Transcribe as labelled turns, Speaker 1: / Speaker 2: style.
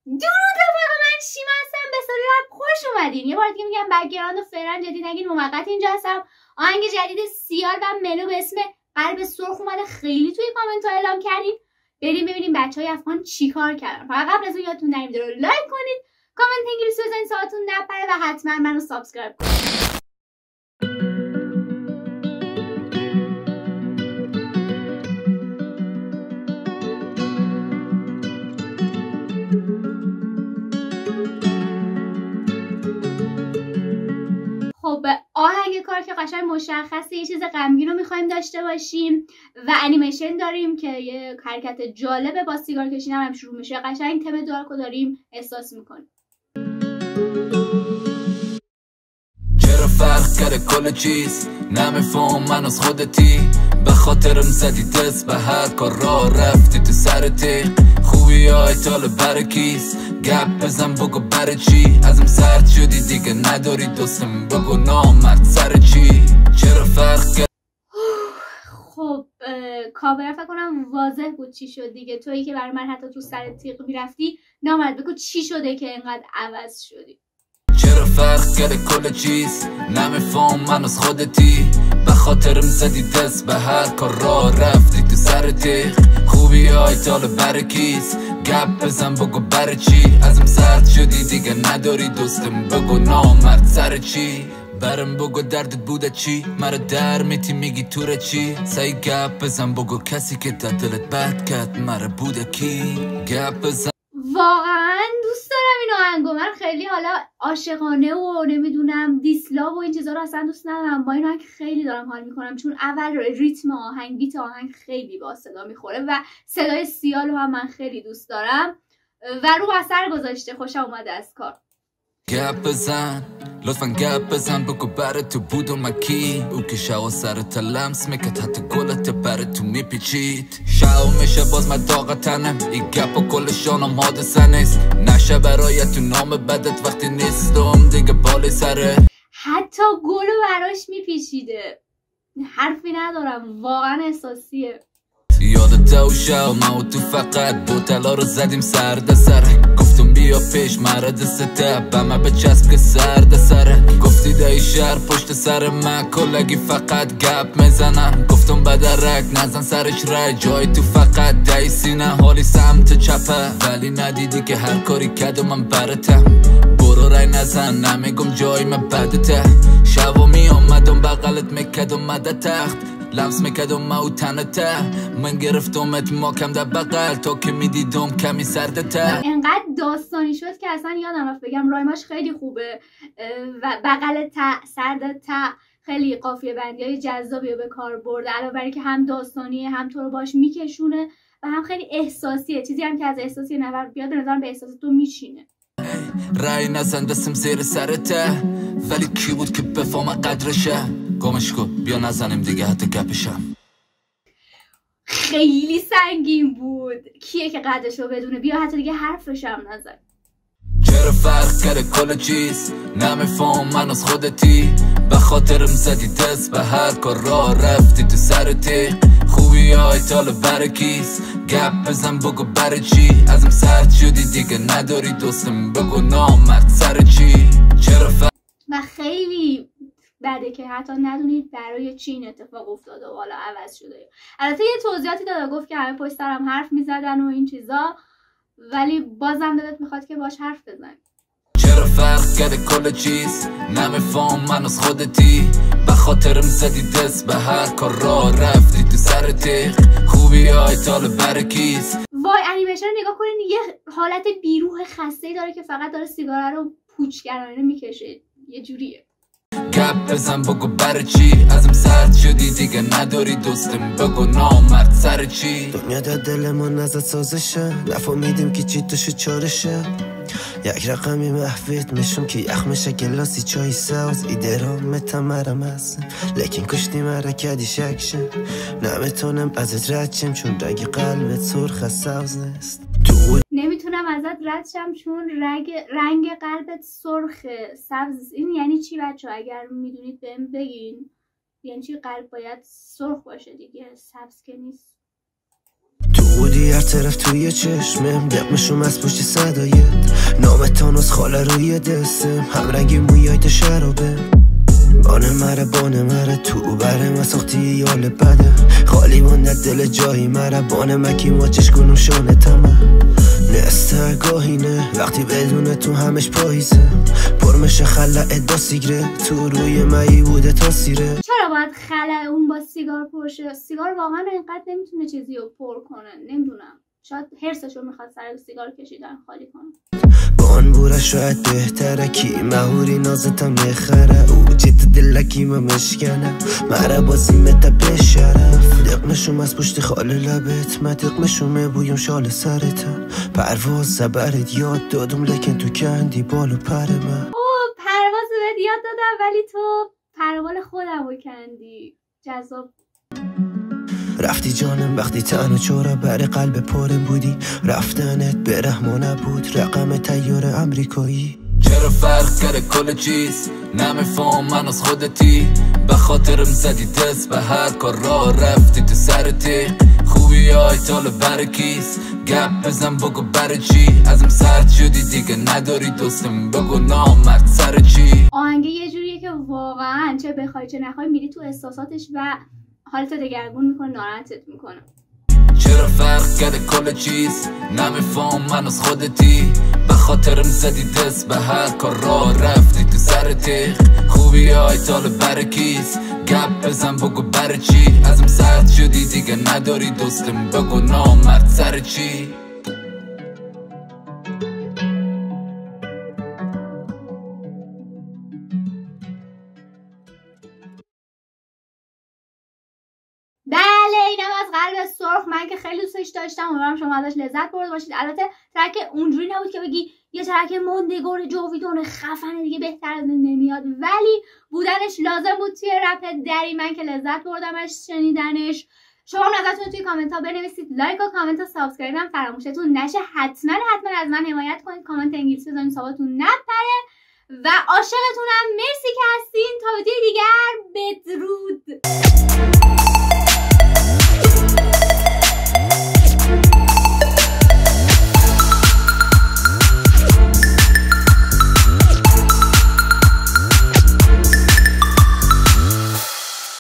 Speaker 1: درود رفقا، من شیما هستم. به سریال خوش اومدین. یه بار دیگه میگم بک‌گراند و فعلا جدید نگین، موقت اینجا هستم. آهنگ جدید سیال و ملو به اسم قلب سرخ اومده، خیلی توی کامنت ها اعلام کردین. بریم ببینیم بچهای افغان چیکار کردن. فقط قبل از اون یادتون نره ویدیو رو لایک کنید، کامنت انگلیسی بزنید ساعتون نپره و حتما منو سابسکرایب کنید. خب آهنگ کار که قشنگ مشخصه، یه چیز غمگین رو میخوایم داشته باشیم و انیمیشن داریم که یه حرکت جالبه با سیگار کشیدن هم شروع میشه. قشنگ تم دارکو داریم احساس میکنیم.
Speaker 2: چرا فرق کرده کل چیز نمیفهم من از خودتی، به خاطرم زدی دست به هر کار راه رفتی تو سر تیغ. خوبی های تال برکیز گپ بزن بگو بر چی، ازم سرد شدی دیگه نداری دوستم بگو نامرد سر چی. چرا فرق کرد.
Speaker 1: خب کاور فکر کنم واضح بود چی شد دیگه. تویی که برای من حتی تو سر تیغ میرفتی، نامرد بگو چی شده که اینقدر عوض شدی.
Speaker 2: چرا فرق کرده کل چیز نمیفهم من از خودتی، به خاطرم زدی دست به هر کار راه رفتی تو سر تیغ. خوبی های تال برکیز گپ بزن بگو بر چی، ازم سرد شدی دیگه نداری دوستم بگو نامرد سر چی. برم بگو دردت بوده چی، مرا در میتی میگی تو چی. سعی گپ بزن بگو کسی که در دلت بد کرد مرا بوده کی. گپ بزن.
Speaker 1: واقعا دوست دارم این آهنگو. من خیلی حالا عاشقانه و نمیدونم دیسلا و این چیزا رو اصلا دوست ندارم. با این آهنگ خیلی دارم حال میکنم، چون اول ریتم آهنگ، بیت آهنگ خیلی با صدا میخوره و صدای سیال رو هم من خیلی دوست دارم و رو اثر گذاشته. خوشم اومده از کار.
Speaker 2: گپ بزن لطفا گپ بزن بگو بر تو بود و مکی، او که شو سرت لمس میکرد حتی گلت بر تو میپیچید. شو میشه باز من داغتنم، این گپ و کلشانم حادثه نیست. نشه برای تو نام بدت وقتی نیستم دیگه بالی سره.
Speaker 1: حتی گلو براش میپیچیده. حرفی ندارم، واقعا احساسیه.
Speaker 2: یادت او شو ما و تو فقط بوتلا رو زدیم سرد سر. گفتم بیا پیش مرد سته بمه به چسب که سرد سره. گفتی دای شهر پشت سر من کلگی فقط گپ میزنن. گفتم بدرک نزن سرش رای جای تو فقط دای سینه حالی سمت چپه، ولی ندیدی که هر کاری کردم من برتم. برو رای نزن نمیگم جای من بدته. شبا می آمدم بغلت میکدم مده تخت، لمس میکدم ما و تنته. من گرفتمت ما کم در بغل تا که میدیدم کمی سردته.
Speaker 1: انقدر داستانی شد که اصلا یادم رفت بگم. رایماش خیلی خوبه و بغل تا سرد تا خیلی قافیه بندی های جذابی رو به کار برده، علاوه بر که هم داستانیه هم تو رو باش میکشونه و هم خیلی احساسیه. چیزی هم که از احساسی نفر بیاد به نظرم به احساس تو میشینه.
Speaker 2: رای نزن دستم زیر سرته، ولی کی بود که بفهم قدرشه. گمش کن بیا نزنیم دیگه حتی گپشم.
Speaker 1: خیلی سنگین بود. کیه که قدرش رو بدونه؟ بیا حتی دیگه حرفشم نزن.
Speaker 2: چرا فرق کرده کل چیز نمیفهم من از خودتی، به خاطرم زدی دست به هر کار راه رفتی تو سر تیغ. خوبی های تال برکیز گپ بزن بگو بر چی، ازم سرد شدی دیگه نداری دوستم بگو نامرد سر چی. چرا فرق.
Speaker 1: و خیلی بده که حتی ندونید برای چی این اتفاق افتاده و حالا عوض شده. البته یه توضیحاتی داده، گفت که همه پشت سرم حرف میزدن و این چیزا، ولی بازم دلت میخواد که باش حرف بزنی.
Speaker 2: چرا فرق کرده کل چیز نمیفهم من از خودتی، به خاطرم زدی دست به هر کار راه رفتی تو سر تیغ. خوبی های تال برکیز.
Speaker 1: وای انیمیشن رو نگاه کنین، یه حالت بیروح خسته‌ای داره که فقط داره سیگار رو پوچگرانه میکشه. یه جوریه.
Speaker 2: گپ بزن بگو بر چی، ازم سرد شدی دیگه نداری دوستم بگو نامرد سر چی.
Speaker 3: دنیا در دلمون ازت سازشه، نفهمیدیم که چی توش چارشه. یک رقمی محویت میشم که یخ میشه گلاسی چای ساز. ایدرام تمرم هست لیکن کشتی مرا کردی شکشه. نمیتونم ازت رد شم چون رنگ قلبت سرخ سبز نیست.
Speaker 1: نمیتونم ازت رد شم چون رنگ قلبت سرخ سبز. این یعنی چی بچه ها؟ اگر میدونید بهم بگین. یعنی چی قلب باید سرخ باشه دیگه، سبز که نیست.
Speaker 3: تو بودی هر خاطرف توی چشمم دقمشم از پشت صدایت نام تانوس خاله روی دستم همرنگی مویایت شرابه بانه مره تو برم ساختی یال بده خالی مونده دل جایی مره بانه مکی ماچش کنم شانه تمه نسته گاهینه وقتی بدونه تو همش پاییزه پرمش خلعه دا سیگره تو روی مایی بوده تا سیره.
Speaker 1: چرا باید خلعه اون با سیگار پرشه؟ سیگار واقعا اینقدر نمیتونه چیزی رو پر کنه. نمیدونم، شاید حرسشو میخواد سر سیگار کشیدن خالی کنه.
Speaker 3: با آن بوره شاید بهتره کی مهوری نازتم میخره او جت دلکی ما مشکنه مره بازیمت بشرف دقمشم از پشت خاله لبت من دقمشم بویم شال سرتم پرواز زبرت یاد دادم لکن تو کندی بالو پر من.
Speaker 1: اوه پرواز بهت یاد دادم ولی تو پروال خودم رو کندی. جذاب.
Speaker 3: رفتی جانم وقتی تنها چورا بر قلب پرم بودی رفتنت به رحم نبود رقم تیار امریکایی.
Speaker 2: چرا فرق کرده کل چیز نمیفهم من از خودتی به خاطرم زدی دست به هر کار راه رفتی تو سر تیغ خوبی های تال برکیز گپ بزن بگو بر چی ازم سرد شدی دیگه نداری دوستم بگو نامرد سر چی.
Speaker 1: آهنگه یه جوریه که واقعا چه بخوای چه نخوای میری تو احساساتش و حالتو دگرگون میکنه ناراحتت میکنه.
Speaker 2: چرا فرق کرده کل چیز نمیفهم من از خودتی به خاطرم زدی دست به هر کار راه رفتی تو سر تیغ خوبی های تال برکیز گپ بزن بگو بر چی ازم سرد شدی دیگه نداری دوستم بگو نامرد سر چی.
Speaker 1: بله اینم از قلب سرخ. من که خیلی دوستش داشتم، امیدوارم شما ازش لذت برده باشید. البته ترک اونجوری نبود که بگی یه ترک موندگار جاویدان خفنه دیگه بهتر از این نمیاد، ولی بودنش لازم بود توی رپ دری. من که لذت بردم از شنیدنش. شما نظرتون توی کامنت ها بنویسید. لایک و کامنت و سابسکرایب هم فراموشتون نشه. حتما از من حمایت کنید. کامنت انگلیسی بزنید صحبتون نپره و عاشقتونم. مرسی که هستین. تا ویدیو دیگر بدرود.